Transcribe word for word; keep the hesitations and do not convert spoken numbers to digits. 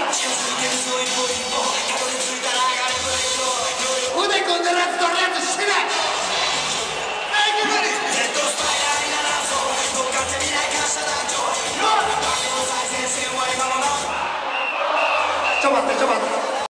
腕組んでるやつとるやつしてない。ちょっと待ってちょっと待って。